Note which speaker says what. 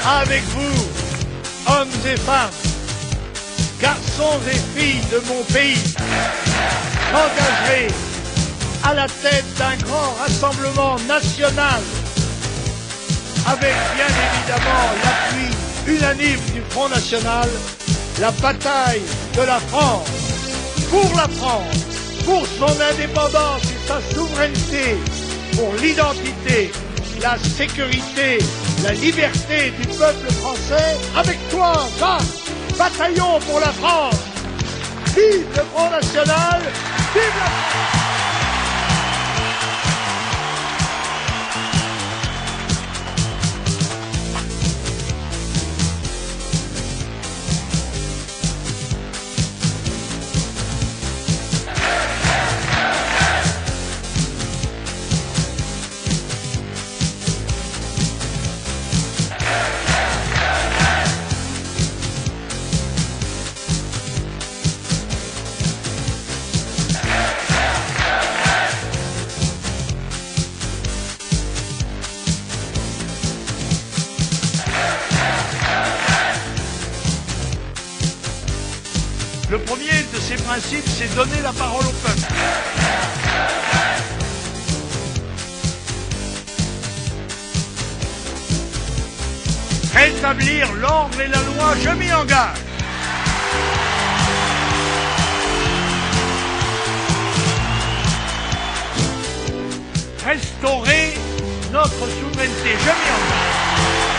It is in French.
Speaker 1: Avec vous, hommes et femmes, garçons et filles de mon pays, m'engagerai à la tête d'un grand rassemblement national avec bien évidemment l'appui unanime du Front National, la bataille de la France, pour son indépendance et sa souveraineté, pour l'identité, la sécurité, la liberté du peuple français. Avec toi, Jacques, bataillons pour la France. Vive le Front National, vive la France. Le premier de ces principes, c'est donner la parole au peuple. Rétablir l'ordre et la loi, je m'y engage. Restaurer notre souveraineté, je m'y engage.